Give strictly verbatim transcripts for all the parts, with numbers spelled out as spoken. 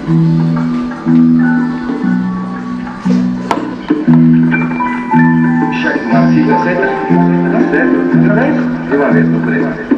Cheque macio, aceita? Tá certo. De uma vez? De uma vez, por três.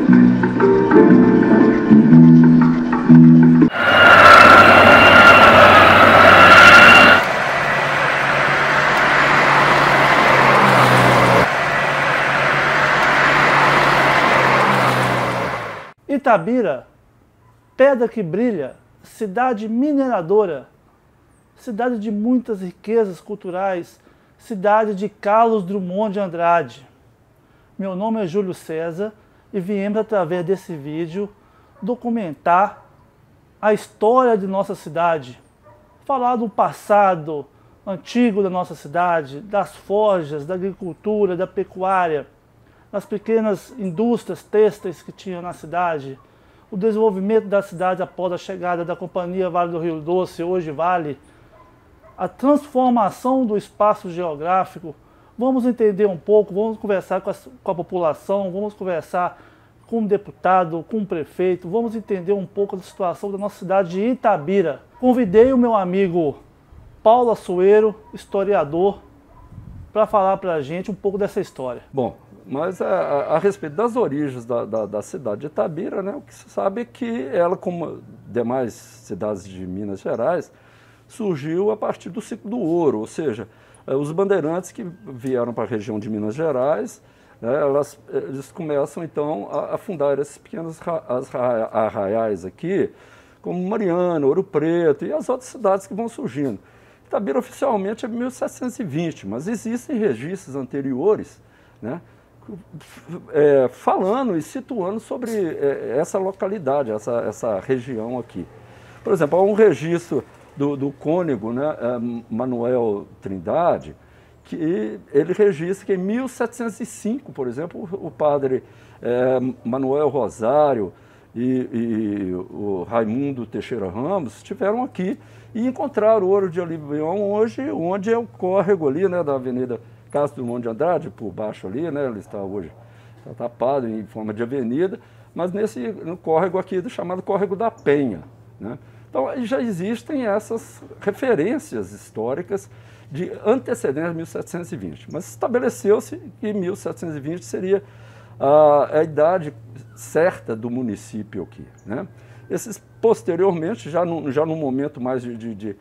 Itabira, pedra que brilha, cidade mineradora, cidade de muitas riquezas culturais, cidade de Carlos Drummond de Andrade. Meu nome é Júlio César e viemos através desse vídeo documentar a história de nossa cidade, falar do passado antigo da nossa cidade, das forjas, da agricultura, da pecuária, das pequenas indústrias têxteis que tinham na cidade, o desenvolvimento da cidade após a chegada da Companhia Vale do Rio Doce, hoje Vale, a transformação do espaço geográfico. Vamos entender um pouco, vamos conversar com a, com a população, vamos conversar com o deputado, com o prefeito, vamos entender um pouco da situação da nossa cidade de Itabira. Convidei o meu amigo Paulo Assuero, historiador, para falar para a gente um pouco dessa história. Bom, mas a, a, a respeito das origens da, da, da cidade de Itabira, né, o que se sabe é que ela, como demais cidades de Minas Gerais, surgiu a partir do ciclo do ouro, ou seja, os bandeirantes que vieram para a região de Minas Gerais, né, elas, eles começam então a, a fundar esses pequenos as arraiais aqui, como Mariana, Ouro Preto e as outras cidades que vão surgindo. Itabira oficialmente é mil setecentos e vinte, mas existem registros anteriores, né, É, falando e situando sobre é, essa localidade, essa, essa região aqui. Por exemplo, há um registro do, do cônego, né, é, Manuel Trindade, que ele registra que em mil setecentos e cinco, por exemplo, o, o padre é, Manuel Rosário e, e o Raimundo Teixeira Ramos estiveram aqui e encontraram ouro de Oliveão, hoje, onde é o córrego ali, né, da Avenida Carlos Drummond de Andrade, por baixo ali, né, ele está hoje está tapado em forma de avenida, mas nesse no córrego aqui, chamado Córrego da Penha, né? Então, já existem essas referências históricas de antecedentes de mil setecentos e vinte, mas estabeleceu-se que mil setecentos e vinte seria a, a idade certa do município aqui, né? Esses, posteriormente, já no, já no momento mais de, de, de,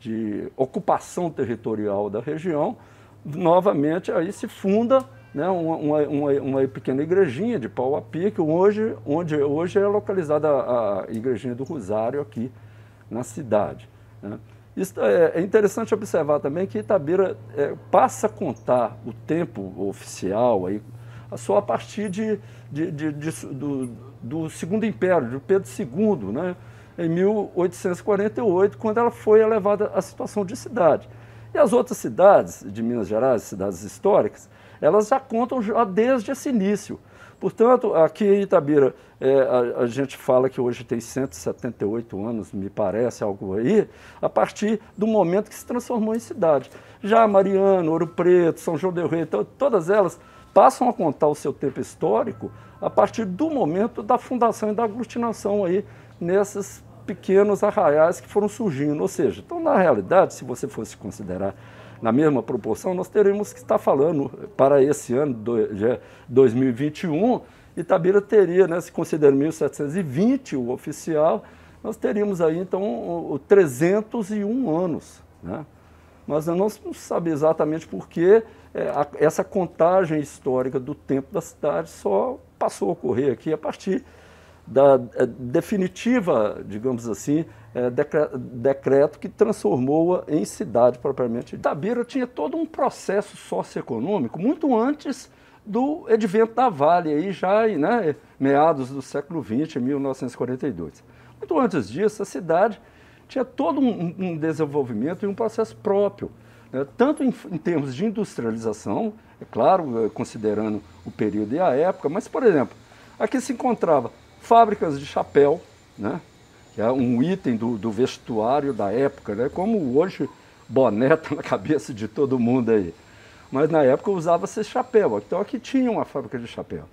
de ocupação territorial da região, novamente aí se funda, né, uma, uma, uma pequena igrejinha de pau a pique, hoje, onde hoje é localizada a, a igrejinha do Rosário aqui na cidade, né. Isso é, é interessante observar também que Itabira é, passa a contar o tempo oficial aí, só a partir de, de, de, de, do, do Segundo Império, de Pedro segundo, né, em mil oitocentos e quarenta e oito, quando ela foi elevada à situação de cidade. E as outras cidades de Minas Gerais, cidades históricas, elas já contam já desde esse início. Portanto, aqui em Itabira, é, a, a gente fala que hoje tem cento e setenta e oito anos, me parece, algo aí, a partir do momento que se transformou em cidade. Já Mariana, Ouro Preto, São João del Rei, to, todas elas passam a contar o seu tempo histórico a partir do momento da fundação e da aglutinação aí nesses pequenos arraiais que foram surgindo. Ou seja, então, na realidade, se você fosse considerar na mesma proporção, nós teríamos que estar falando, para esse ano, de dois mil e vinte e um, Itabira teria, né, se considerando mil setecentos e vinte o oficial, nós teríamos aí, então, trezentos e um anos, né? Mas não se sabe exatamente por que é, a, essa contagem histórica do tempo da cidade só passou a ocorrer aqui a partir da é, definitiva, digamos assim, é, decreto, decreto que transformou-a em cidade propriamente. Itabira tinha todo um processo socioeconômico muito antes do advento da Vale, aí já né, meados do século vinte, em mil novecentos e quarenta e dois. Muito antes disso, a cidade tinha todo um, um desenvolvimento e um processo próprio, né, tanto em, em termos de industrialização, é claro, considerando o período e a época, mas, por exemplo, aqui se encontrava fábricas de chapéu, né, que é um item do, do vestuário da época, né, como hoje boné está na cabeça de todo mundo aí. Mas na época usava-se chapéu, então aqui tinha uma fábrica de chapéu.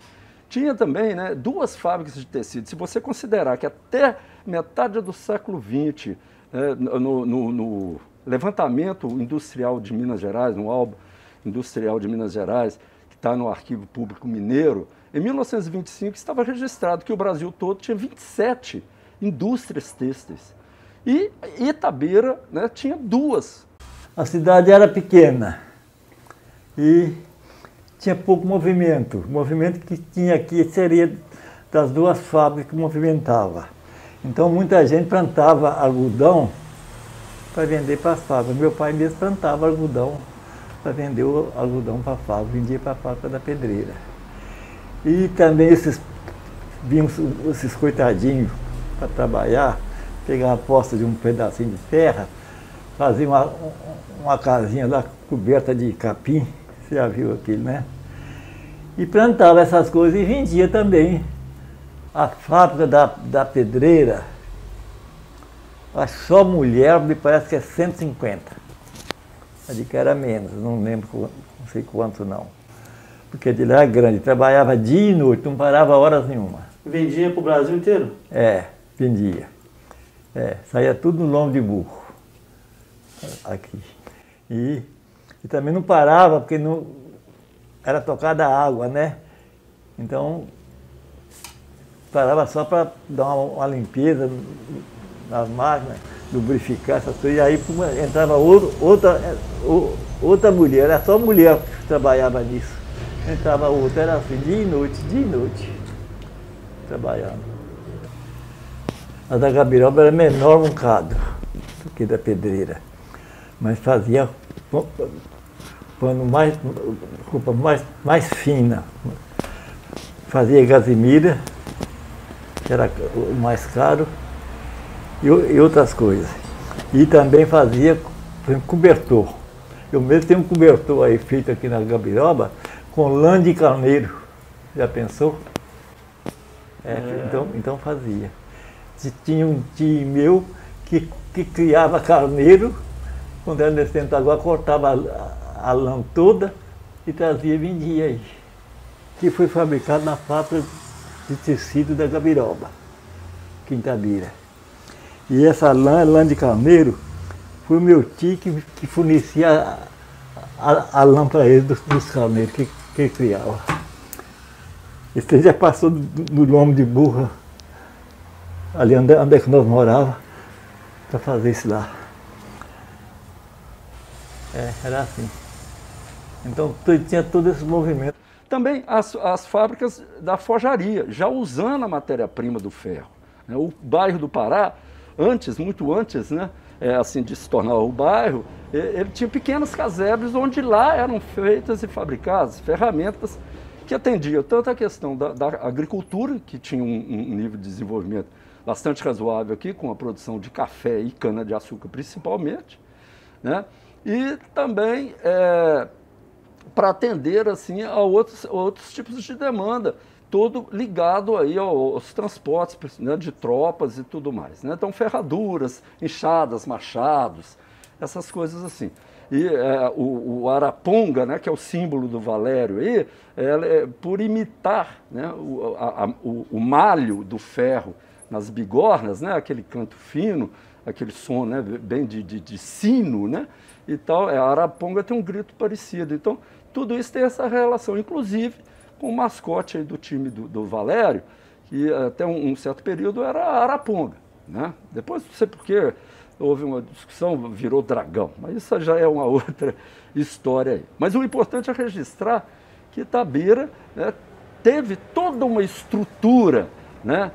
tinha também, né, duas fábricas de tecido. Se você considerar que até metade do século vinte, né, no, no, no levantamento industrial de Minas Gerais, no álbum industrial de Minas Gerais, que está no Arquivo Público Mineiro, em mil novecentos e vinte e cinco estava registrado que o Brasil todo tinha vinte e sete indústrias têxteis. E Itabira, né, tinha duas. A cidade era pequena e tinha pouco movimento. O movimento que tinha aqui seria das duas fábricas que movimentava. Então muita gente plantava algodão para vender para as fábricas. Meu pai mesmo plantava algodão para vender o algodão para a fábrica, vendia para a fábrica da pedreira. E também esses, vinham esses coitadinhos para trabalhar, pegavam a posta de um pedacinho de terra, faziam uma, uma casinha lá coberta de capim, você já viu aquilo, né? E plantava essas coisas e vendia também. A fábrica da, da pedreira, acho que só mulher, me parece que é cento e cinquenta. A de que era menos, não lembro, não sei quanto não. Porque de lá era grande, trabalhava dia e noite, não parava horas nenhuma. Vendia para o Brasil inteiro? É, vendia. É, saía tudo no lombo de burro, aqui. E, e também não parava, porque não, era tocada a água, né? Então, parava só para dar uma, uma limpeza nas máquinas, lubrificar essas coisas, e aí entrava outro, outra, outra mulher, era só mulher que trabalhava nisso. Entrava outra, era assim, dia e noite, dia e noite, trabalhando. A da Gabiroba era menor um bocado do que da pedreira, mas fazia pano mais, roupa mais, mais fina. Fazia gazimira, que era o mais caro, e, e outras coisas. E também fazia, por exemplo, cobertor. Eu mesmo tenho um cobertor aí feito aqui na Gabiroba com lã de carneiro. Já pensou? É, é. Então, então fazia. Tinha um tio meu que, que criava carneiro, quando era nesse tempo agora, cortava a, a lã toda e trazia e vendia aí. Que foi fabricado na fábrica de tecido da Gabiroba, Quintabira. E essa lã, lã de carneiro, foi o meu tio que, que fornecia a, a, a lã para ele dos, dos carneiros que, que ele criava. Esse já passou no lombo de burra, ali onde, onde é que nós morávamos, para fazer isso lá. É, era assim. Então tinha todo esse movimento. Também as, as fábricas da forjaria, já usando a matéria-prima do ferro. Né? O bairro do Pará, antes, muito antes, né, é, assim, de se tornar o bairro, ele tinha pequenos casebres onde lá eram feitas e fabricadas ferramentas que atendiam tanto a questão da, da agricultura, que tinha um, um nível de desenvolvimento bastante razoável aqui, com a produção de café e cana-de-açúcar principalmente, né, e também é, para atender assim, a outros, outros tipos de demanda, todo ligado aí aos transportes, né, de tropas e tudo mais. Né? Então, ferraduras, enxadas, machados, essas coisas assim. E é, o, o araponga, né, que é o símbolo do Valério, aí, é, é, por imitar, né, o, a, a, o, o malho do ferro nas bigornas, né, aquele canto fino, aquele som, né, bem de, de, de sino, né, e tal, é, a araponga tem um grito parecido. Então, tudo isso tem essa relação, inclusive com o mascote aí do time do, do Valério, que até um, um certo período era a araponga. Né? Depois, não sei porquê, houve uma discussão, virou dragão, mas isso já é uma outra história aí. Mas o importante é registrar que Itabira, né, teve toda uma estrutura, né,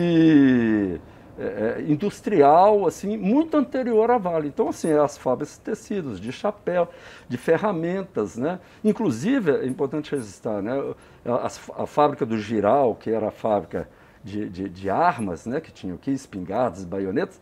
de... É, industrial, assim, muito anterior à Vale. Então, assim, as fábricas de tecidos, de chapéu, de ferramentas, né? Inclusive, é importante registrar, né, a, a fábrica do Giral, que era a fábrica de, de, de armas, né, que tinha aqui espingardas, baionetas,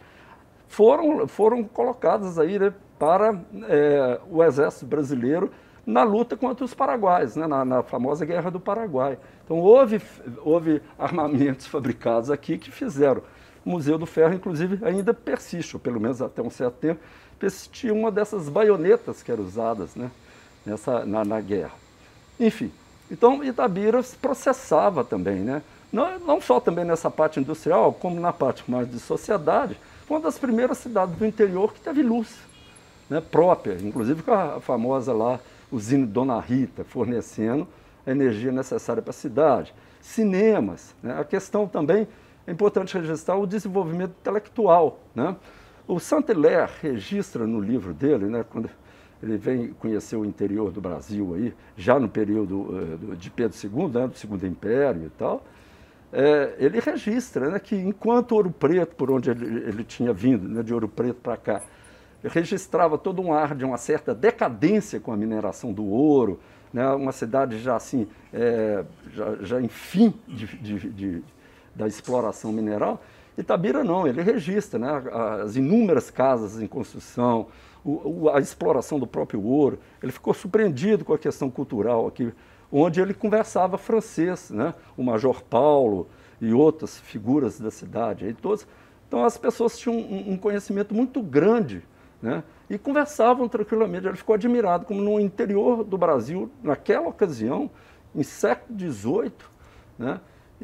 foram, foram colocadas aí, né, para é, o exército brasileiro na luta contra os paraguaios, né, na, na famosa Guerra do Paraguai. Então, houve, houve armamentos fabricados aqui que fizeram. O Museu do Ferro, inclusive, ainda persiste, ou pelo menos até um certo tempo, persistia uma dessas baionetas que eram usadas, né, nessa, na, na guerra. Enfim, Então, Itabira se processava também, né? Não, não só também nessa parte industrial, como na parte mais de sociedade, foi uma das primeiras cidades do interior que teve luz, né, própria, inclusive com a famosa lá, usina Dona Rita, fornecendo a energia necessária para a cidade. Cinemas, né? A questão também, é importante registrar o desenvolvimento intelectual, né? O Saint-Hilaire registra no livro dele, né, quando ele vem conhecer o interior do Brasil, aí, já no período uh, de Pedro segundo, né, do Segundo Império e tal, é, ele registra, né, que enquanto Ouro Preto, por onde ele, ele tinha vindo, né, de Ouro Preto para cá, registrava todo um ar de uma certa decadência com a mineração do ouro, né, uma cidade já assim, é, já, já em fim de, de, de, da exploração mineral, Itabira não, ele registra, né, as inúmeras casas em construção, o, a exploração do próprio ouro. Ele ficou surpreendido com a questão cultural aqui, onde ele conversava francês, né, o Major Paulo e outras figuras da cidade. Aí todos, então as pessoas tinham um, um conhecimento muito grande, né, e conversavam tranquilamente. Ele ficou admirado como no interior do Brasil, naquela ocasião, em século dezoito, né,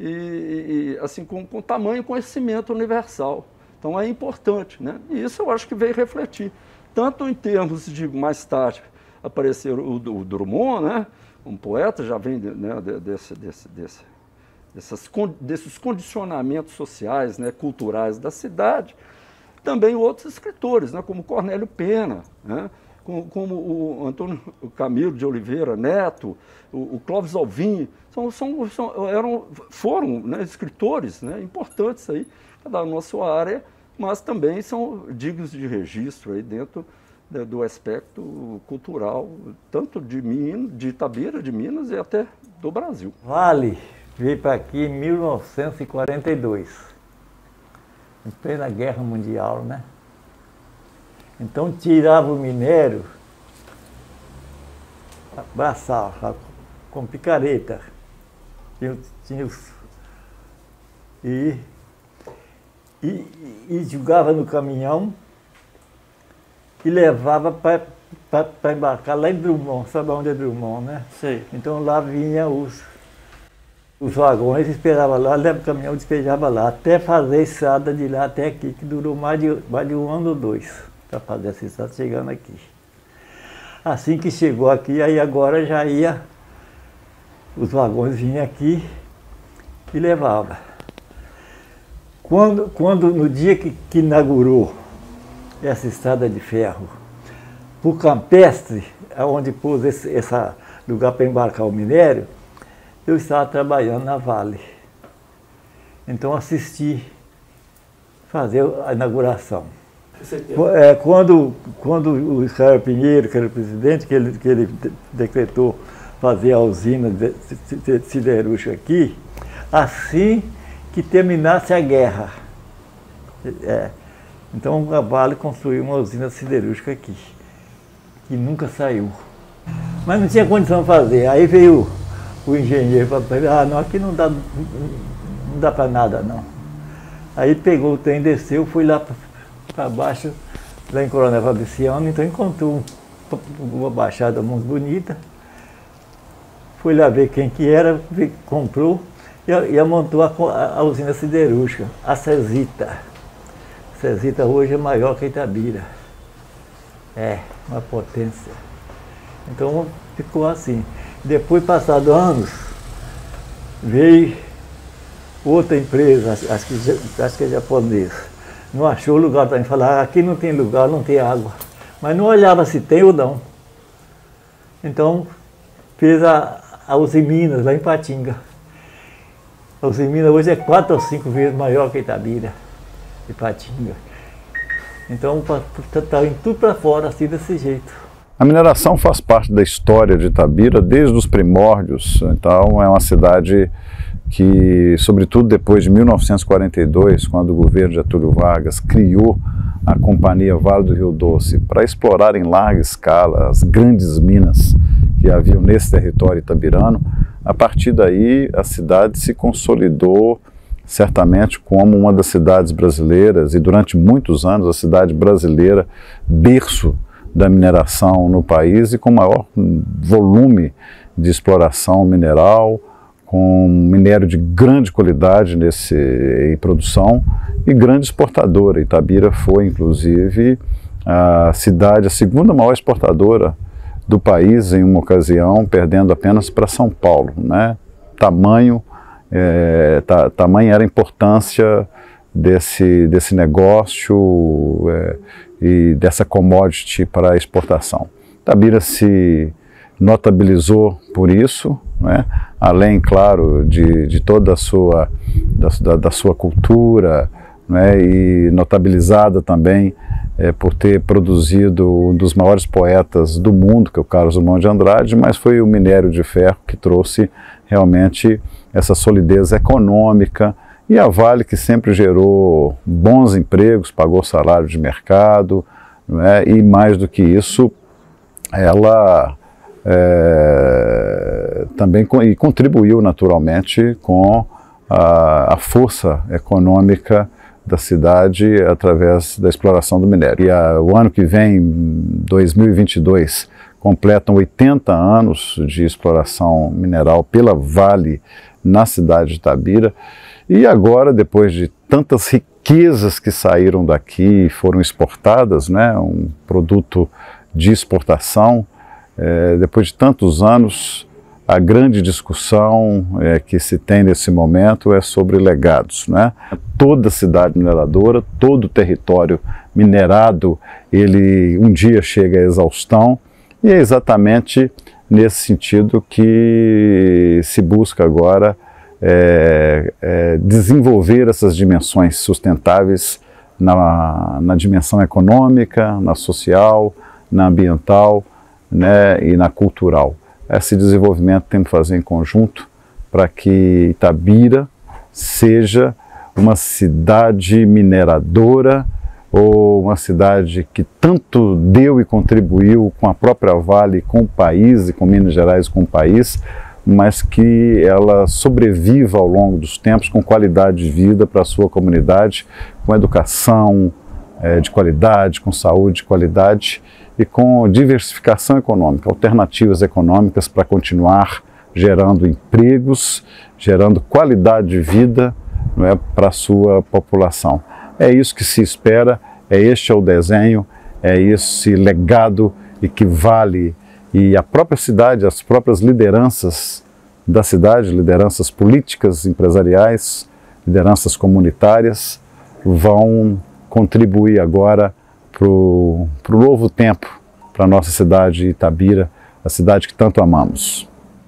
e, e assim, com, com tamanho conhecimento universal. Então é importante, né? E isso eu acho que veio refletir, tanto em termos de, mais tarde, aparecer o, o Drummond, né, um poeta, já vem, né, desse, desse, desse, dessas, desses condicionamentos sociais, né, culturais da cidade, também outros escritores, né, como Cornélio Pena, né, como, como o Antônio Camilo de Oliveira Neto, o, o Clóvis Alvim, são, são, são, eram, foram, né, escritores, né, importantes aí, da nossa área, mas também são dignos de registro aí dentro de, do aspecto cultural, tanto de Minas, de Itabira, de Minas e até do Brasil. Vale veio para aqui em mil novecentos e quarenta e dois, em plena Guerra Mundial, né? Então tirava o minério, braçava com picareta, tinha, tinha os, e, e, e jogava no caminhão e levava para embarcar lá em Drummond, sabe onde é Drummond, né? Sei. Então lá vinha os, os vagões, esperava lá, leva o caminhão, despejava lá, até fazer a estrada de lá até aqui, que durou mais de, mais de um ano ou dois, para fazer essa estrada chegando aqui. Assim que chegou aqui, aí agora já ia, os vagões vinham aqui e levava. Quando, quando no dia que, que inaugurou essa estrada de ferro, para o Campestre, onde pôs esse, esse lugar para embarcar o minério, eu estava trabalhando na Vale. Então assisti fazer a inauguração. É, quando, quando o Israel Pinheiro, que era o presidente, que ele, que ele decretou fazer a usina de, de, de siderúrgica aqui, assim que terminasse a guerra. É, então a Vale construiu uma usina siderúrgica aqui, que nunca saiu. Mas não tinha condição de fazer. Aí veio o engenheiro para falar, ah, não, aqui não dá, não dá para nada não. Aí pegou o trem, desceu, foi lá para baixo, lá em Coronel Fabriciano, então encontrou uma baixada muito bonita. Foi lá ver quem que era, comprou e, e montou a, a usina siderúrgica, a Cesita. A Cesita hoje é maior que a Itabira. É, uma potência. Então ficou assim. Depois, passados anos, veio outra empresa, acho que, acho que é japonesa. Não achou lugar para mim falar, aqui não tem lugar, não tem água. Mas não olhava se tem ou não. Então fez a, a Usiminas lá em Patinga. A Usiminas hoje é quatro ou cinco vezes maior que a Itabira, de Patinga. Então está indo tudo para fora assim desse jeito. A mineração faz parte da história de Itabira desde os primórdios, então é uma cidade que, sobretudo depois de mil novecentos e quarenta e dois, quando o governo de Getúlio Vargas criou a Companhia Vale do Rio Doce para explorar em larga escala as grandes minas que haviam nesse território itabirano, a partir daí a cidade se consolidou certamente como uma das cidades brasileiras, e durante muitos anos a cidade brasileira berço da mineração no país e com maior volume de exploração mineral, com minério de grande qualidade nesse, em produção e grande exportadora. Itabira foi, inclusive, a cidade, a segunda maior exportadora do país em uma ocasião, perdendo apenas para São Paulo, né? Tamanho, é, ta, tamanho era a importância desse, desse negócio é, e dessa commodity para a exportação. Itabira se notabilizou por isso, né? Além, claro, de, de toda a sua, da, da sua cultura, né? E notabilizada também é, por ter produzido um dos maiores poetas do mundo, que é o Carlos Drummond de Andrade, mas foi o minério de ferro que trouxe realmente essa solidez econômica, e a Vale, que sempre gerou bons empregos, pagou salário de mercado, né? E mais do que isso, ela é, também e contribuiu naturalmente com a, a força econômica da cidade através da exploração do minério. E a, o ano que vem, dois mil e vinte e dois, completam oitenta anos de exploração mineral pela Vale na cidade de Itabira. E agora, depois de tantas riquezas que saíram daqui e foram exportadas, né, um produto de exportação, é, depois de tantos anos, a grande discussão é, que se tem nesse momento é sobre legados, né? Toda cidade mineradora, todo território minerado, ele um dia chega à exaustão, e é exatamente nesse sentido que se busca agora é, é, desenvolver essas dimensões sustentáveis na, na dimensão econômica, na social, na ambiental, né, e na cultural. Esse desenvolvimento temos que fazer em conjunto para que Itabira seja uma cidade mineradora, ou uma cidade que tanto deu e contribuiu com a própria Vale, com o país, e com Minas Gerais, com o país, mas que ela sobreviva ao longo dos tempos com qualidade de vida para a sua comunidade, com educação é, de qualidade, com saúde de qualidade e com diversificação econômica, alternativas econômicas para continuar gerando empregos, gerando qualidade de vida, não é, para a sua população. É isso que se espera, é este é o desenho, é esse legado, e que Vale e a própria cidade, as próprias lideranças da cidade, lideranças políticas, empresariais, lideranças comunitárias, vão contribuir agora para o novo tempo, para a nossa cidade Itabira, a cidade que tanto amamos.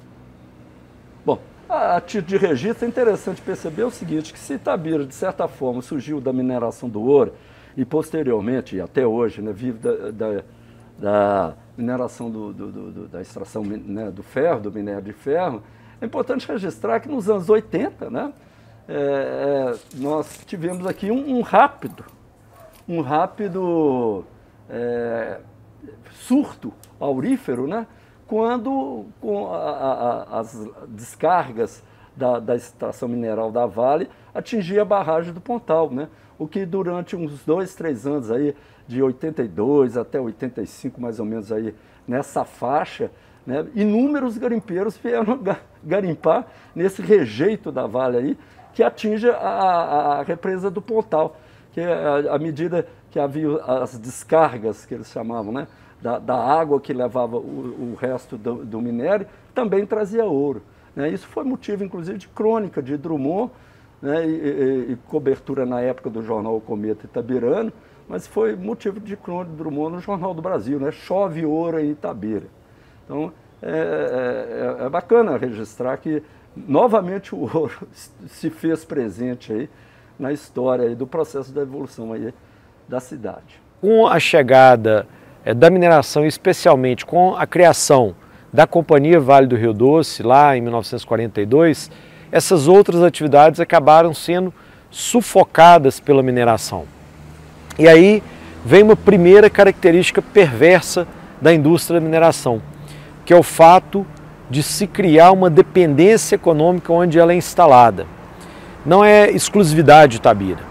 A título de registro é interessante perceber o seguinte, que se Itabira, de certa forma, surgiu da mineração do ouro e posteriormente, e até hoje, né, vive da, da, da mineração do, do, do, da extração, né, do ferro, do minério de ferro, é importante registrar que nos anos oitenta, né, é, nós tivemos aqui um, um rápido, um rápido é, surto aurífero, né, quando com a, a, as descargas da, da extração mineral da Vale atingia a barragem do Pontal, né? O que durante uns dois, três anos aí, de oitenta e dois até oitenta e cinco, mais ou menos aí, nessa faixa, né, inúmeros garimpeiros vieram garimpar nesse rejeito da Vale aí, que atinge a, a, a represa do Pontal, que à medida que havia as descargas, que eles chamavam, né? Da, da água que levava o, o resto do, do minério, também trazia ouro, né? Isso foi motivo, inclusive, de crônica de Drummond, né? e, e, e cobertura na época do jornal O Cometa Itabirano, mas foi motivo de crônica de Drummond no Jornal do Brasil, né? Chove ouro em Itabira. Então, é, é, é bacana registrar que, novamente, o ouro se fez presente aí na história aí do processo da evolução aí da cidade. Com a chegada É, da mineração, especialmente com a criação da Companhia Vale do Rio Doce, lá em mil novecentos e quarenta e dois, essas outras atividades acabaram sendo sufocadas pela mineração. E aí vem uma primeira característica perversa da indústria da mineração, que é o fato de se criar uma dependência econômica onde ela é instalada. Não é exclusividade de Itabira.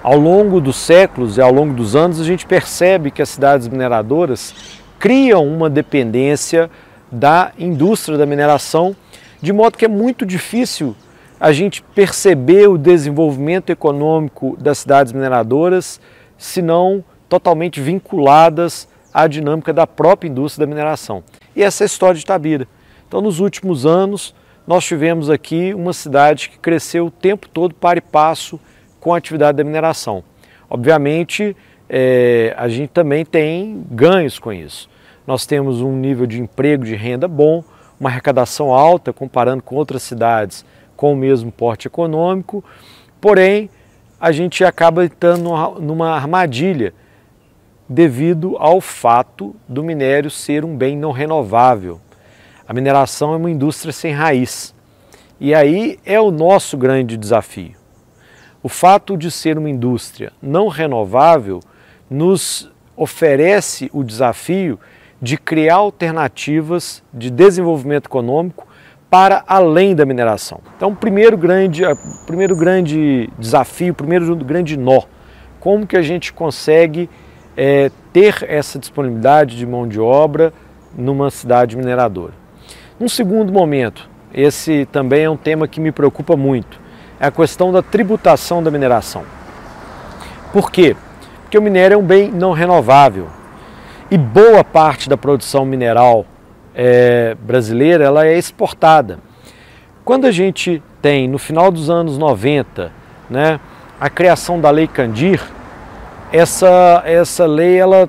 Ao longo dos séculos e ao longo dos anos, a gente percebe que as cidades mineradoras criam uma dependência da indústria da mineração, de modo que é muito difícil a gente perceber o desenvolvimento econômico das cidades mineradoras se não totalmente vinculadas à dinâmica da própria indústria da mineração. E essa é a história de Itabira. Então, nos últimos anos, nós tivemos aqui uma cidade que cresceu o tempo todo para e passo com a atividade da mineração. Obviamente, é, a gente também tem ganhos com isso. Nós temos um nível de emprego, de renda bom, uma arrecadação alta comparando com outras cidades com o mesmo porte econômico, porém a gente acaba entrando numa armadilha devido ao fato do minério ser um bem não renovável. A mineração é uma indústria sem raiz e aí é o nosso grande desafio. O fato de ser uma indústria não renovável nos oferece o desafio de criar alternativas de desenvolvimento econômico para além da mineração. Então, o primeiro grande, o primeiro grande desafio, o primeiro grande nó, como que a gente consegue é, ter essa disponibilidade de mão de obra numa cidade mineradora. Num segundo momento, esse também é um tema que me preocupa muito, é a questão da tributação da mineração. Por quê? Porque o minério é um bem não renovável e boa parte da produção mineral é, brasileira ela é exportada. Quando a gente tem, no final dos anos noventa, né, a criação da Lei Candir, essa, essa lei ela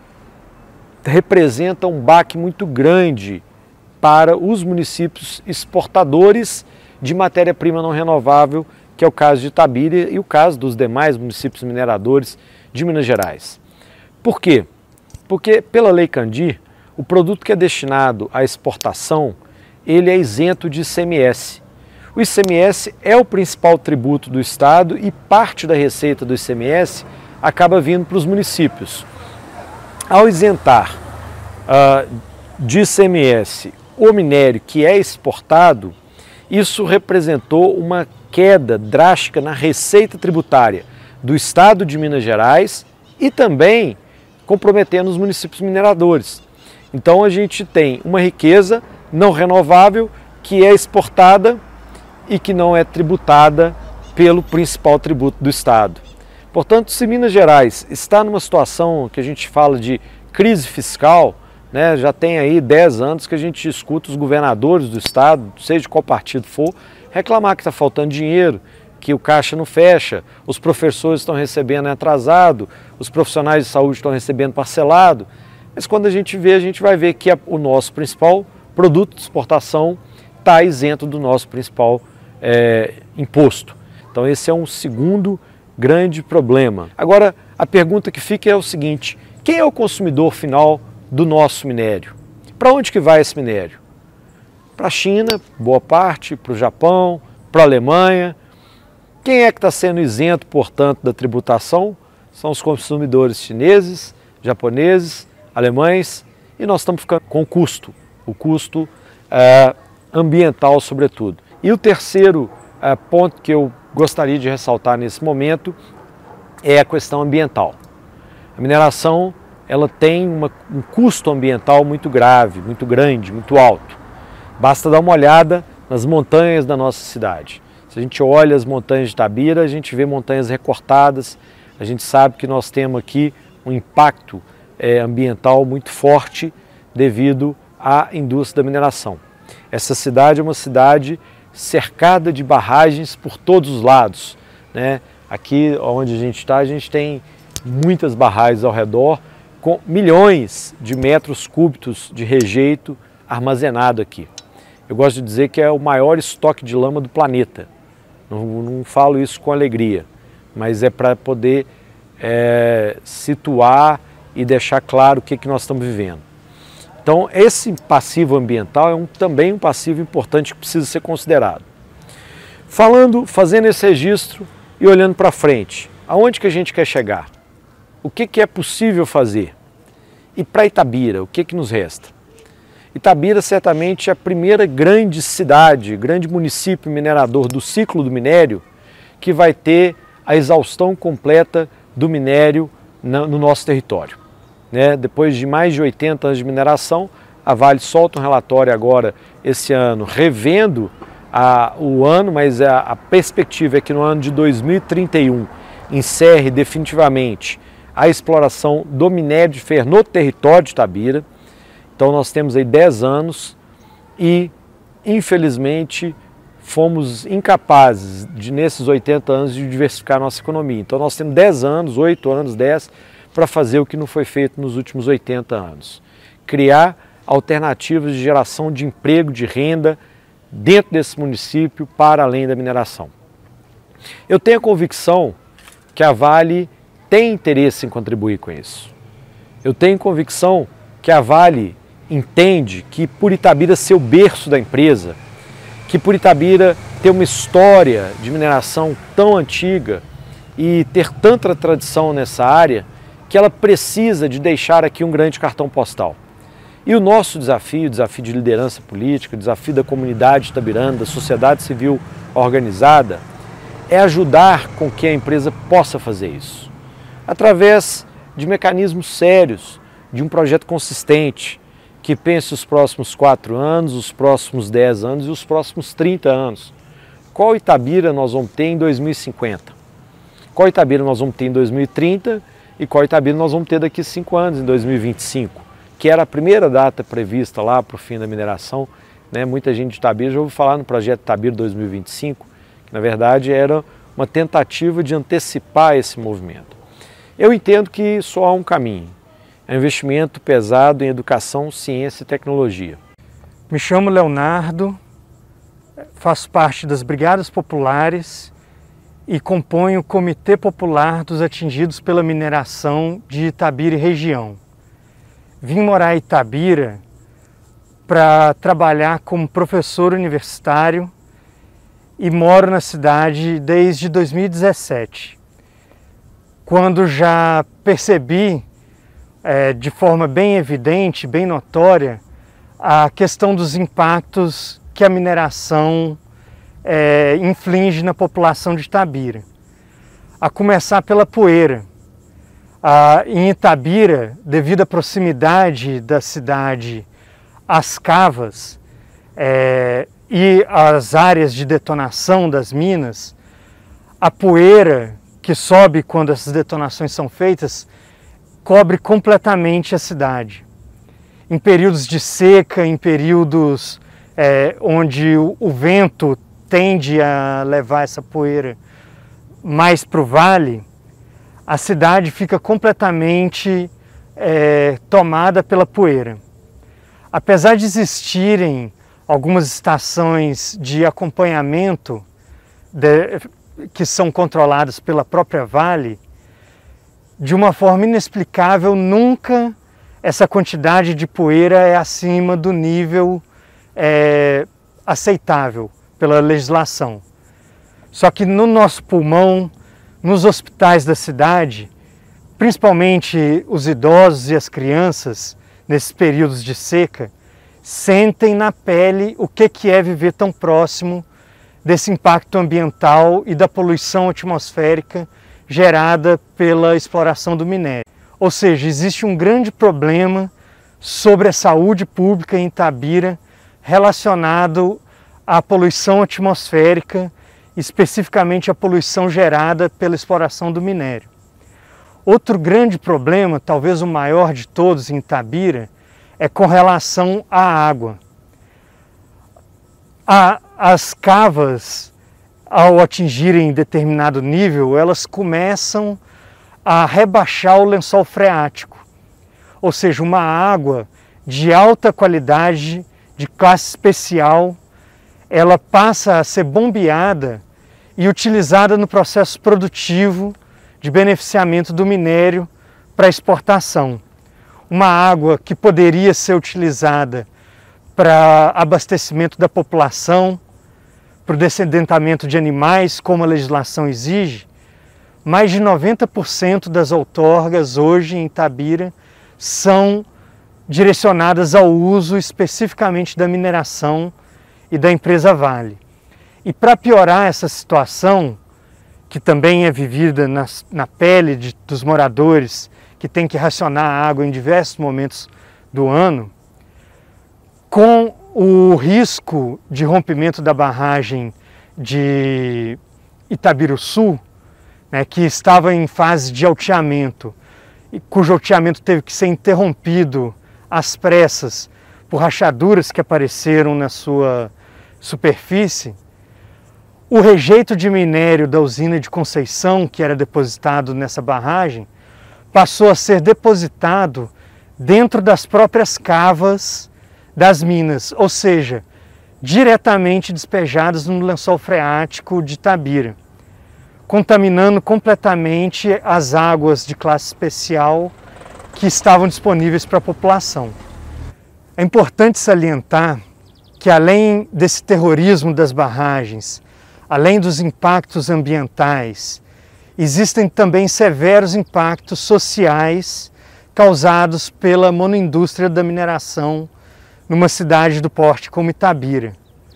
representa um baque muito grande para os municípios exportadores de matéria-prima não renovável, que é o caso de Itabira e o caso dos demais municípios mineradores de Minas Gerais. Por quê? Porque pela Lei Candir, o produto que é destinado à exportação, ele é isento de I C M S. O I C M S é o principal tributo do Estado e parte da receita do I C M S acaba vindo para os municípios. Ao isentar uh, de I C M S o minério que é exportado, isso representou uma queda drástica na receita tributária do Estado de Minas Gerais e também comprometendo os municípios mineradores. Então a gente tem uma riqueza não renovável que é exportada e que não é tributada pelo principal tributo do Estado. Portanto, se Minas Gerais está numa situação que a gente fala de crise fiscal, né, já tem aí dez anos que a gente escuta os governadores do Estado, seja de qual partido for, reclamar que está faltando dinheiro, que o caixa não fecha, os professores estão recebendo atrasado, os profissionais de saúde estão recebendo parcelado. Mas quando a gente vê, a gente vai ver que a, o nosso principal produto de exportação está isento do nosso principal é, imposto. Então esse é um segundo grande problema. Agora, a pergunta que fica é o seguinte: quem é o consumidor final do nosso minério? Para onde que vai esse minério? Para a China, boa parte, para o Japão, para a Alemanha. Quem é que está sendo isento, portanto, da tributação? São os consumidores chineses, japoneses, alemães, e nós estamos ficando com o custo, o custo é, ambiental sobretudo. E o terceiro é, ponto que eu gostaria de ressaltar nesse momento é a questão ambiental. A mineração ela tem uma, um custo ambiental muito grave, muito grande, muito alto. Basta dar uma olhada nas montanhas da nossa cidade. Se a gente olha as montanhas de Itabira, a gente vê montanhas recortadas, a gente sabe que nós temos aqui um impacto é, ambiental muito forte devido à indústria da mineração. Essa cidade é uma cidade cercada de barragens por todos os lados, né? Aqui onde a gente está, a gente tem muitas barragens ao redor, com milhões de metros cúbicos de rejeito armazenado aqui. Eu gosto de dizer que é o maior estoque de lama do planeta. Não, não falo isso com alegria, mas é para poder é, situar e deixar claro o que, que nós estamos vivendo. Então, esse passivo ambiental é um, também um passivo importante que precisa ser considerado. Falando, fazendo esse registro e olhando para frente, aonde que a gente quer chegar? O que, que é possível fazer? E para Itabira, o que, que nos resta? Itabira certamente é a primeira grande cidade, grande município minerador do ciclo do minério que vai ter a exaustão completa do minério no nosso território. Né? Depois de mais de oitenta anos de mineração, a Vale solta um relatório agora, esse ano, revendo a, o ano, mas a, a perspectiva é que no ano de dois mil e trinta e um encerre definitivamente a exploração do minério de ferro no território de Itabira. Então nós temos aí dez anos e, infelizmente, fomos incapazes de, nesses oitenta anos, de diversificar a nossa economia. Então nós temos dez anos, oito anos, dez, para fazer o que não foi feito nos últimos oitenta anos. Criar alternativas de geração de emprego, de renda, dentro desse município, para além da mineração. Eu tenho a convicção que a Vale tem interesse em contribuir com isso. Eu tenho convicção que a Vale entende que, por Itabira ser o berço da empresa, que por Itabira ter uma história de mineração tão antiga e ter tanta tradição nessa área, que ela precisa de deixar aqui um grande cartão postal. E o nosso desafio, o desafio de liderança política, o desafio da comunidade itabirana, da sociedade civil organizada, é ajudar com que a empresa possa fazer isso, através de mecanismos sérios, de um projeto consistente, que pense os próximos quatro anos, os próximos dez anos e os próximos trinta anos. Qual Itabira nós vamos ter em dois mil e cinquenta? Qual Itabira nós vamos ter em dois mil e trinta e qual Itabira nós vamos ter daqui a cinco anos, em dois mil e vinte e cinco? Que era a primeira data prevista lá para o fim da mineração. Né? Muita gente de Itabira já ouviu falar no projeto Itabira dois mil e vinte e cinco, que na verdade era uma tentativa de antecipar esse movimento. Eu entendo que só há um caminho, é um investimento pesado em educação, ciência e tecnologia. Me chamo Leonardo, faço parte das Brigadas Populares e componho o Comitê Popular dos Atingidos pela Mineração de Itabira e região. Vim morar em Itabira para trabalhar como professor universitário e moro na cidade desde dois mil e dezessete, quando já percebi é, de forma bem evidente, bem notória, a questão dos impactos que a mineração é, inflige na população de Itabira. A começar pela poeira. Ah, em Itabira, devido à proximidade da cidade às cavas é, e às áreas de detonação das minas, a poeira que sobe quando essas detonações são feitas cobre completamente a cidade. Em períodos de seca, em períodos é, onde o, o vento tende a levar essa poeira mais para o vale, a cidade fica completamente é, tomada pela poeira. Apesar de existirem algumas estações de acompanhamento de, que são controladas pela própria Vale, de uma forma inexplicável, nunca essa quantidade de poeira é acima do nível é, aceitável pela legislação. Só que no nosso pulmão, nos hospitais da cidade, principalmente os idosos e as crianças, nesses períodos de seca, sentem na pele o que é viver tão próximo desse impacto ambiental e da poluição atmosférica gerada pela exploração do minério. Ou seja, existe um grande problema sobre a saúde pública em Itabira relacionado à poluição atmosférica, especificamente a poluição gerada pela exploração do minério. Outro grande problema, talvez o maior de todos em Itabira, é com relação à água. A, as cavas, ao atingirem determinado nível, elas começam a rebaixar o lençol freático, ou seja, uma água de alta qualidade, de classe especial, ela passa a ser bombeada e utilizada no processo produtivo de beneficiamento do minério para exportação. Uma água que poderia ser utilizada para abastecimento da população, para o descedentamento de animais, como a legislação exige. Mais de noventa por cento das outorgas hoje em Itabira são direcionadas ao uso especificamente da mineração e da empresa Vale. E para piorar essa situação, que também é vivida na, na pele de, dos moradores, que tem que racionar a água em diversos momentos do ano, com o risco de rompimento da barragem de Itabiruçu, né, que estava em fase de alteamento, e cujo alteamento teve que ser interrompido às pressas por rachaduras que apareceram na sua superfície. O rejeito de minério da usina de Conceição, que era depositado nessa barragem, passou a ser depositado dentro das próprias cavas das minas, ou seja, diretamente despejadas no lençol freático de Itabira, contaminando completamente as águas de classe especial que estavam disponíveis para a população. É importante salientar que, além desse terrorismo das barragens, além dos impactos ambientais, existem também severos impactos sociais causados pela monoindústria da mineração numa cidade do porte como Itabira.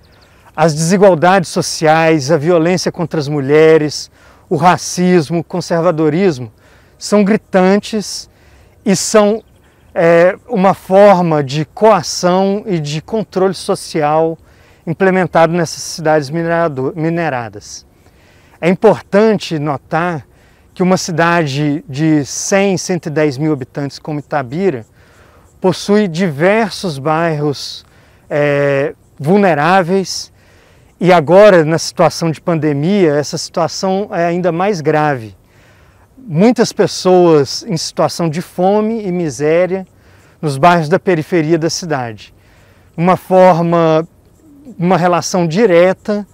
As desigualdades sociais, a violência contra as mulheres, o racismo, o conservadorismo são gritantes e são é, uma forma de coação e de controle social implementado nessas cidades mineradas. É importante notar que uma cidade de cem, cento e dez mil habitantes como Itabira possui diversos bairros é, vulneráveis e agora, na situação de pandemia, essa situação é ainda mais grave. Muitas pessoas em situação de fome e miséria nos bairros da periferia da cidade. Uma forma uma relação direta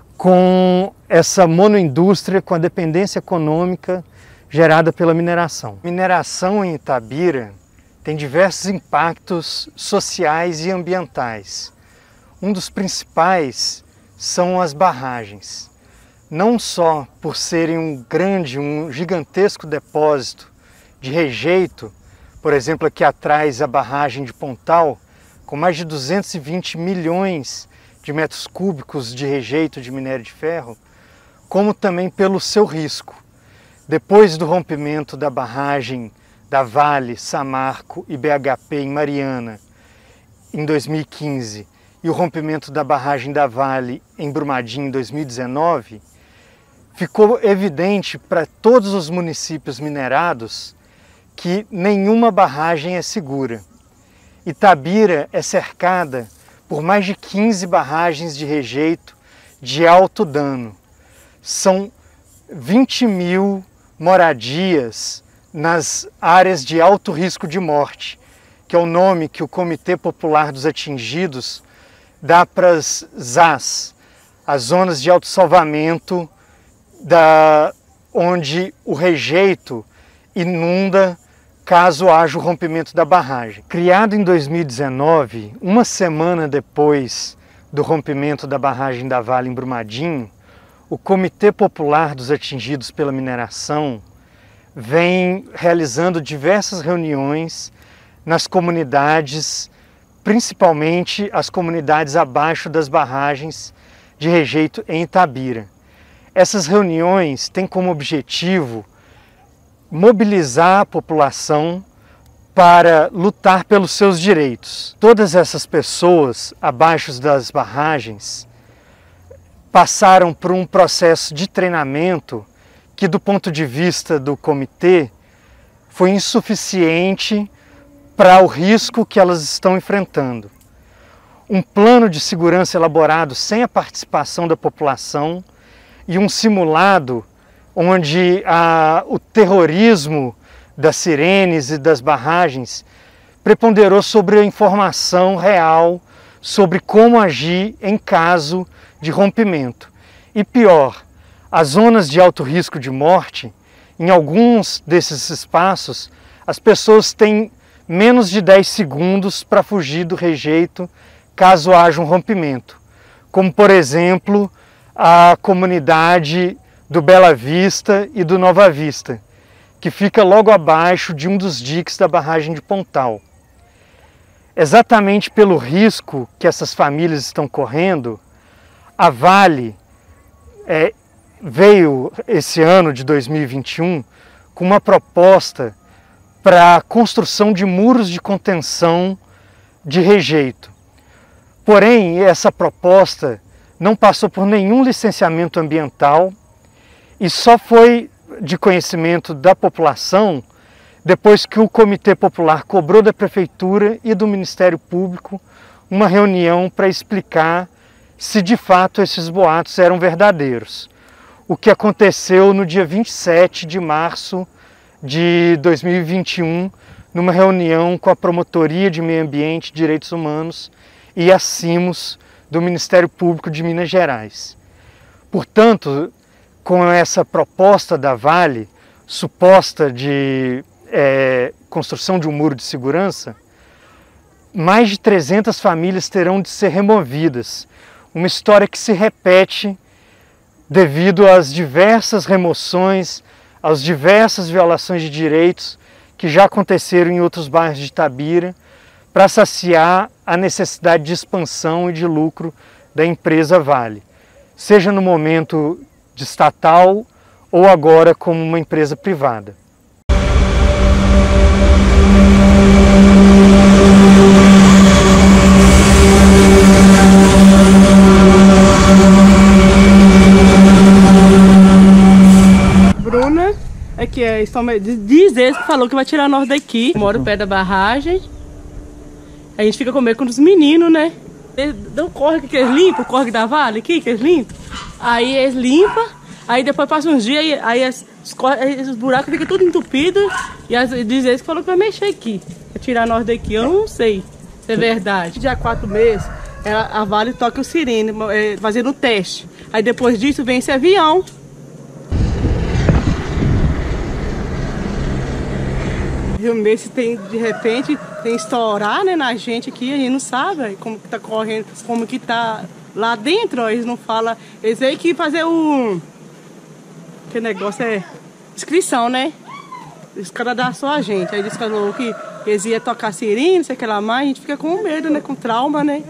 com essa monoindústria, com a dependência econômica gerada pela mineração. A mineração em Itabira tem diversos impactos sociais e ambientais. Um dos principais são as barragens. Não só por serem um grande, um gigantesco depósito de rejeito, por exemplo, aqui atrás a barragem de Pontal, com mais de duzentos e vinte milhões de metros cúbicos de rejeito de minério de ferro, como também pelo seu risco. Depois do rompimento da barragem da Vale, Samarco e B H P em Mariana, em dois mil e quinze, e o rompimento da barragem da Vale em Brumadinho em dois mil e dezenove, ficou evidente para todos os municípios minerados que nenhuma barragem é segura. Itabira é cercada por mais de quinze barragens de rejeito de alto dano. São vinte mil moradias nas áreas de alto risco de morte, que é o nome que o Comitê Popular dos Atingidos dá para as Z A S, as zonas de autossalvamento, da, onde o rejeito inunda caso haja o rompimento da barragem. Criado em dois mil e dezenove, uma semana depois do rompimento da barragem da Vale em Brumadinho, o Comitê Popular dos Atingidos pela Mineração vem realizando diversas reuniões nas comunidades, principalmente as comunidades abaixo das barragens de rejeito em Itabira. Essas reuniões têm como objetivo mobilizar a população para lutar pelos seus direitos. Todas essas pessoas abaixo das barragens passaram por um processo de treinamento que, do ponto de vista do comitê, foi insuficiente para o risco que elas estão enfrentando. Um plano de segurança elaborado sem a participação da população e um simulado onde a, o terrorismo das sirenes e das barragens preponderou sobre a informação real sobre como agir em caso de rompimento. E pior, as zonas de alto risco de morte, em alguns desses espaços, as pessoas têm menos de dez segundos para fugir do rejeito caso haja um rompimento. Como, por exemplo, a comunidade do Bela Vista e do Nova Vista, que fica logo abaixo de um dos diques da barragem de Pontal. Exatamente pelo risco que essas famílias estão correndo, a Vale é, veio esse ano de dois mil e vinte e um com uma proposta para a construção de muros de contenção de rejeito. Porém, essa proposta não passou por nenhum licenciamento ambiental e só foi de conhecimento da população depois que o Comitê Popular cobrou da Prefeitura e do Ministério Público uma reunião para explicar se de fato esses boatos eram verdadeiros. O que aconteceu no dia vinte e sete de março de dois mil e vinte e um, numa reunião com a Promotoria de Meio Ambiente e Direitos Humanos e a CIMOS do Ministério Público de Minas Gerais. Portanto, com essa proposta da Vale, suposta de é, construção de um muro de segurança, mais de trezentas famílias terão de ser removidas. Uma história que se repete devido às diversas remoções, às diversas violações de direitos que já aconteceram em outros bairros de Itabira, para saciar a necessidade de expansão e de lucro da empresa Vale, seja no momento de estatal ou agora como uma empresa privada. Bruna, aqui é, diz eles que falou que vai tirar nós daqui. Eu moro perto da barragem. A gente fica com medo com os meninos, né? Eles dão córrego que eles limpam, o córrego da Vale aqui que eles limpam. Aí eles limpam, aí depois passa uns dias, aí as, os, os buracos ficam tudo entupidos. E as, diz eles que falou que vai mexer aqui, vai tirar nós daqui. Eu não sei se é verdade. Já há quatro meses, ela, a Vale toca o sirene, é, fazendo o teste. Aí depois disso vem esse avião. Nesse tem, de repente, tem estourar, né, na gente aqui, a gente não sabe como que tá correndo, como que tá lá dentro, ó, eles não falam, eles têm que fazer o... que negócio é inscrição, né? Eles cadastram só a gente, aí eles falaram que eles iam tocar sirene, sei que lá mais, a gente fica com medo, né, com trauma, né?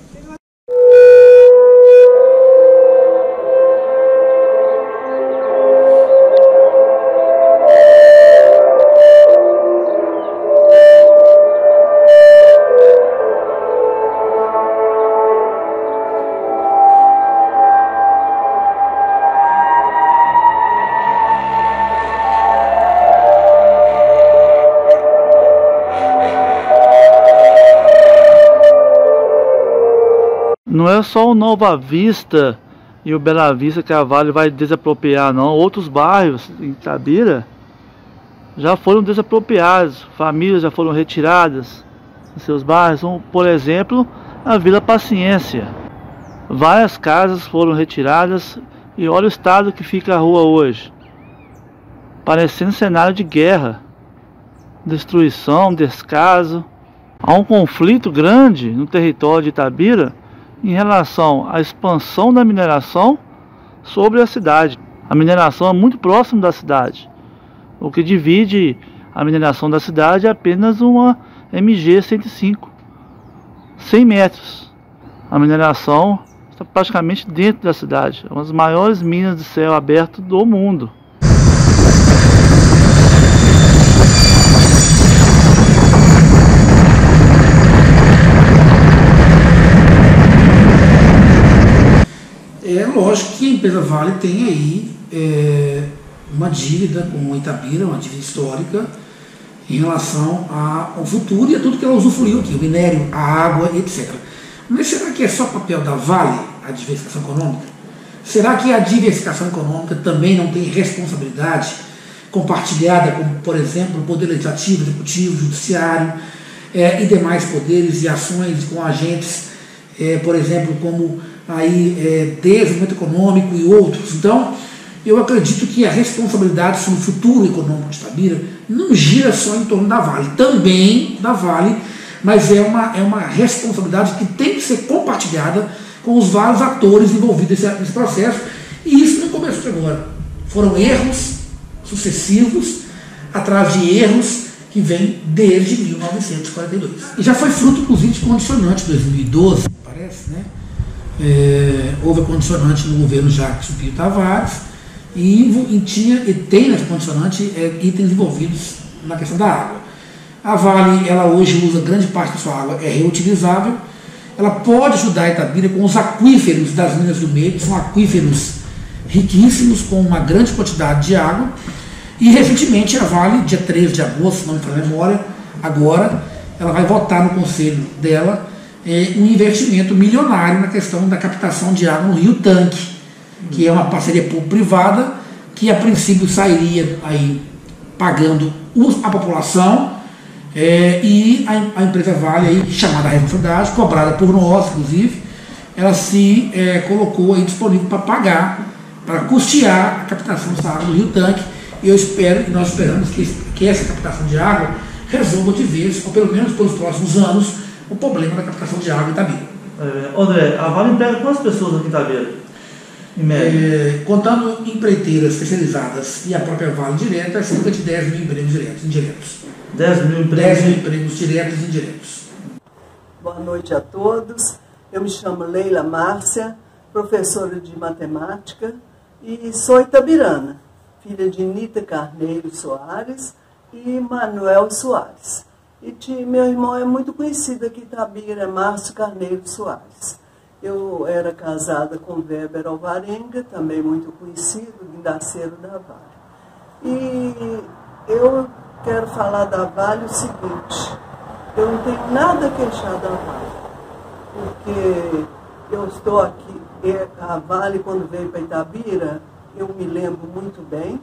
Não é só o Nova Vista e o Bela Vista que a Vale vai desapropriar, não. Outros bairros em Itabira já foram desapropriados, famílias já foram retiradas de seus bairros. Por exemplo, a Vila Paciência. Várias casas foram retiradas e olha o estado que fica a rua hoje. Parecendo cenário de guerra, destruição, descaso. Há um conflito grande no território de Itabira em relação à expansão da mineração sobre a cidade. A mineração é muito próxima da cidade. O que divide a mineração da cidade é apenas uma M G cento e cinco, cem metros. A mineração está praticamente dentro da cidade. É uma das maiores minas de céu aberto do mundo. É lógico que a empresa Vale tem aí é, uma dívida com Itabira, uma dívida histórica, em relação ao futuro e a tudo que ela usufruiu aqui, o minério, a água, etcétera. Mas será que é só papel da Vale a diversificação econômica? Será que a diversificação econômica também não tem responsabilidade compartilhada, como, por exemplo, o Poder Legislativo, Executivo, Judiciário é, e demais poderes e ações com agentes, é, por exemplo, como aí, é, desenvolvimento econômico e outros? Então, eu acredito que a responsabilidade sobre o futuro econômico de Itabira não gira só em torno da Vale, também da Vale, mas é uma, é uma responsabilidade que tem que ser compartilhada com os vários atores envolvidos nesse, nesse processo, e isso não começou agora. Foram erros sucessivos, atrás de erros que vêm desde mil novecentos e quarenta e dois. E já foi fruto, inclusive, de condicionante de dois mil e doze, parece, né? É, houve a condicionante no governo Jacques Pio Tavares, e, e tinha e tem nessa condicionante é, itens envolvidos na questão da água. A Vale, ela hoje usa grande parte da sua água, é reutilizável. Ela pode ajudar a Itabira com os aquíferos das Minas do Meio, que são aquíferos riquíssimos, com uma grande quantidade de água. E recentemente a Vale, dia treze de agosto, se não me falha a memória, agora, ela vai votar no conselho dela é, um investimento milionário na questão da captação de água no Rio Tanque, que é uma parceria público-privada, que a princípio sairia aí pagando a população, é, e a, a empresa Vale, aí, chamada responsabilidade, cobrada por nós, inclusive, ela se é, colocou aí disponível para pagar, para custear a captação dessa água do Rio Tanque. E eu espero, e nós esperamos que, que essa captação de água resolva de vez, ou pelo menos pelos próximos anos, o problema da captação de água em Itabira. É, André, a Vale emprega quantas pessoas aqui em Itabira? Em média? É, contando empreiteiras especializadas e a própria Vale direta, é cerca de dez mil empregos diretos e indiretos. dez mil empregos? dez mil empregos diretos e indiretos. Boa noite a todos. Eu me chamo Leila Márcia, professora de matemática e sou itabirana, filha de Nita Carneiro Soares e Manuel Soares. E de, meu irmão é muito conhecido aqui em Itabira, é Márcio Carneiro Soares. Eu era casada com Weber Alvarenga, também muito conhecido, guindaceiro da Vale. E eu quero falar da Vale o seguinte: eu não tenho nada a queixar da Vale, porque eu estou aqui, a Vale quando veio para Itabira, eu me lembro muito bem,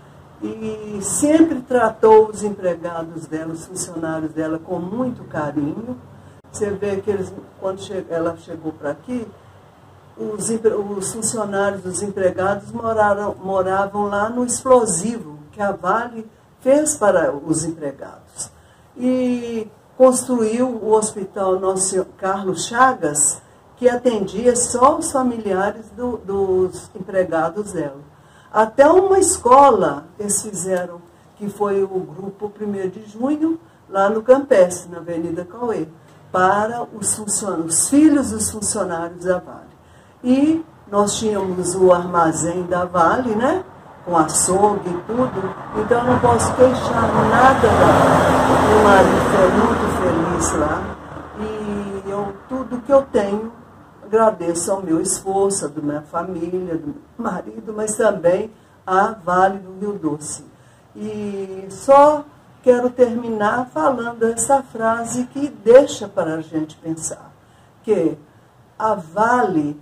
e sempre tratou os empregados dela, os funcionários dela com muito carinho. Você vê que eles, quando che ela chegou para aqui, os, os funcionários, os empregados moraram, moravam lá no explosivo que a Vale fez para os empregados. E construiu o Hospital Nosso Senhor Carlos Chagas, que atendia só os familiares do, dos empregados dela. Até uma escola eles fizeram, que foi o grupo primeiro de junho, lá no Campestre, na Avenida Cauê, para os, funcionários, os filhos dos funcionários da Vale. E nós tínhamos o armazém da Vale, né? Com açougue e tudo, então eu não posso queixar nada da Vale. Meu marido foi muito feliz lá, e eu, tudo que eu tenho, agradeço ao meu esforço, da minha família, do meu marido, mas também à Vale do Rio Doce. E só quero terminar falando essa frase que deixa para a gente pensar, que a Vale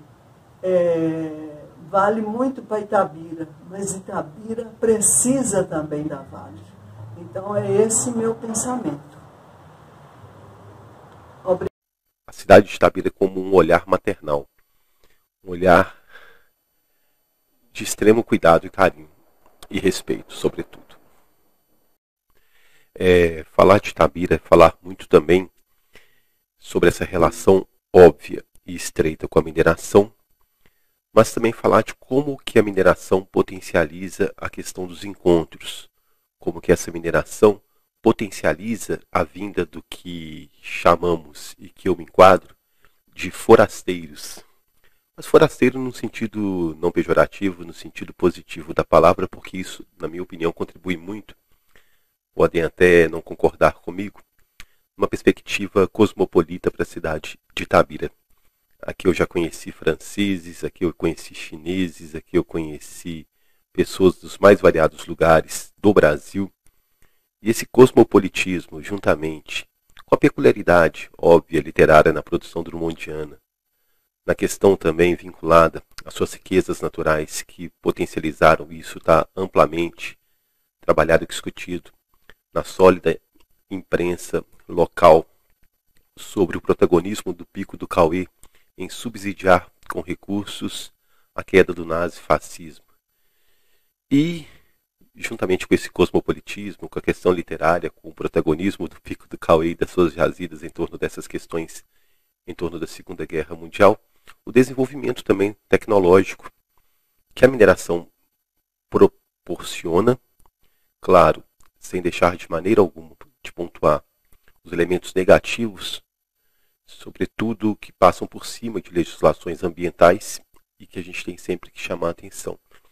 é, vale muito para Itabira, mas Itabira precisa também da Vale. Então é esse meu pensamento. Obrigada. A cidade de Itabira como um olhar maternal, um olhar de extremo cuidado e carinho e respeito, sobretudo. É, falar de Itabira é falar muito também sobre essa relação óbvia e estreita com a mineração, mas também falar de como que a mineração potencializa a questão dos encontros, como que essa mineração potencializa a vinda do que chamamos, e que eu me enquadro, de forasteiros. Mas forasteiro no sentido não pejorativo, no sentido positivo da palavra, porque isso, na minha opinião, contribui muito, podem até não concordar comigo, uma perspectiva cosmopolita para a cidade de Itabira. Aqui eu já conheci franceses, aqui eu conheci chineses, aqui eu conheci pessoas dos mais variados lugares do Brasil. E esse cosmopolitismo, juntamente com a peculiaridade óbvia literária na produção drummondiana, na questão também vinculada às suas riquezas naturais que potencializaram isso, está amplamente trabalhado e discutido na sólida imprensa local sobre o protagonismo do Pico do Cauê em subsidiar com recursos a queda do nazifascismo. E, juntamente com esse cosmopolitismo, com a questão literária, com o protagonismo do Pico do Cauê e das suas jazidas em torno dessas questões, em torno da Segunda Guerra Mundial, o desenvolvimento também tecnológico que a mineração proporciona, claro, sem deixar de maneira alguma de pontuar os elementos negativos, sobretudo que passam por cima de legislações ambientais e que a gente tem sempre que chamar a atenção.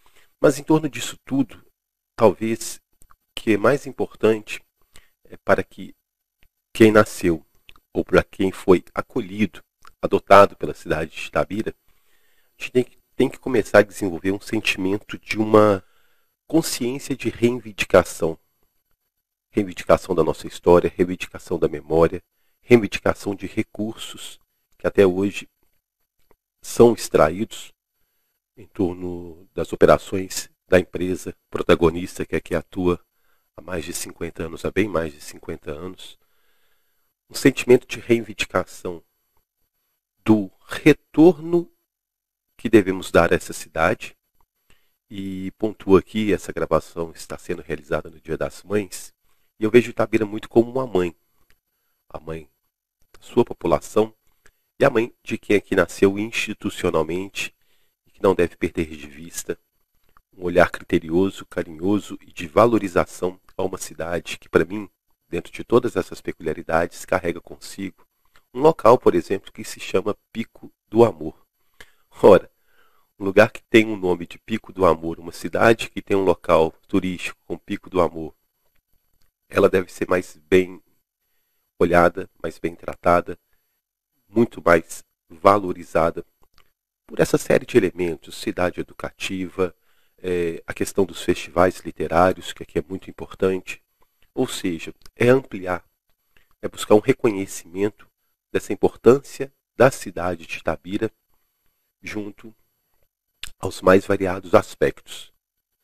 Mas em torno disso tudo, talvez o que é mais importante é para que quem nasceu ou para quem foi acolhido, adotado pela cidade de Itabira, a gente tem que, tem que começar a desenvolver um sentimento de uma consciência de reivindicação. Reivindicação da nossa história, reivindicação da memória, reivindicação de recursos que até hoje são extraídos em torno das operações da empresa protagonista que aqui atua há mais de cinquenta anos, há bem mais de cinquenta anos. Um sentimento de reivindicação do retorno que devemos dar a essa cidade. E pontuo aqui, essa gravação está sendo realizada no Dia das Mães, e eu vejo Itabira muito como uma mãe. A mãe da sua população e a mãe de quem aqui nasceu institucionalmente e que não deve perder de vista um olhar criterioso, carinhoso e de valorização a uma cidade que, para mim, dentro de todas essas peculiaridades, carrega consigo um local, por exemplo, que se chama Pico do Amor. Ora, um lugar que tem um nome de Pico do Amor, uma cidade que tem um local turístico com Pico do Amor, ela deve ser mais bem olhada, mais bem tratada, muito mais valorizada por essa série de elementos, cidade educativa, é, a questão dos festivais literários, que aqui é muito importante. Ou seja, é ampliar, é buscar um reconhecimento dessa importância da cidade de Itabira junto aos mais variados aspectos.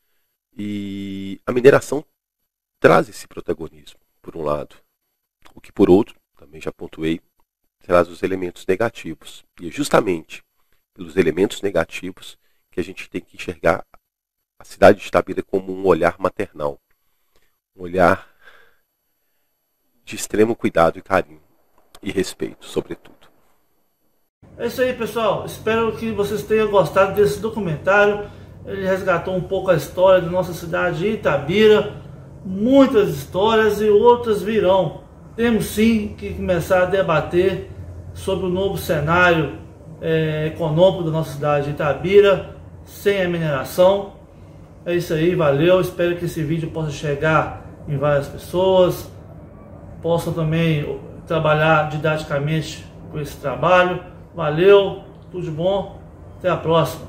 E a mineração traz esse protagonismo, por um lado, o que por outro, também já pontuei, traz os elementos negativos. E é justamente pelos elementos negativos que a gente tem que enxergar a cidade de Itabira como um olhar maternal, um olhar de extremo cuidado e carinho e respeito, sobretudo. É isso aí, pessoal. Espero que vocês tenham gostado desse documentário. Ele resgatou um pouco a história da nossa cidade de Itabira. Muitas histórias e outras virão. Temos sim que começar a debater sobre o novo cenário é, econômico da nossa cidade de Itabira, sem a mineração. É isso aí, valeu. Espero que esse vídeo possa chegar em várias pessoas, possam também trabalhar didaticamente com esse trabalho. Valeu, tudo de bom, até a próxima.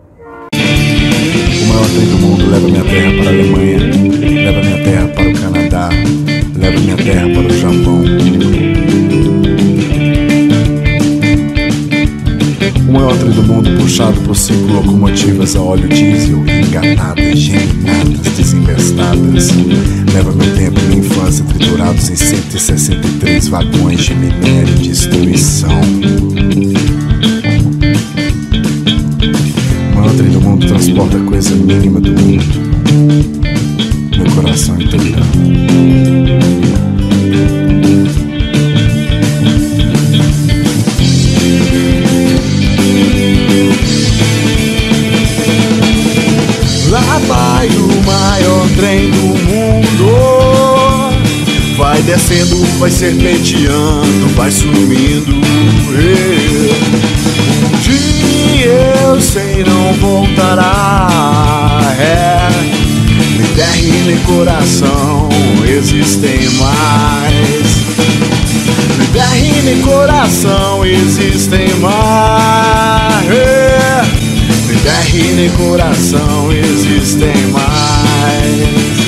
O maior trem do mundo leva minha terra para a Alemanha, leva minha terra para o Canadá, leva minha terra para o Japão. O maior trem do mundo puxado por cinco locomotivas a óleo diesel, enganadas, geminadas, desinvestadas. Leva meu tempo e minha infância triturados em cento e sessenta e três vagões de minério e destruição. O maior trem do mundo transporta a coisa mínima do mundo, meu coração italiano. Lá vai o maior trem do mundo, vai descendo, vai serpenteando, vai sumindo. Um dia eu sei não voltará. É, nem terra e nem coração existem mais. Nem terra e nem coração existem mais. É, nem terra e nem coração existem mais.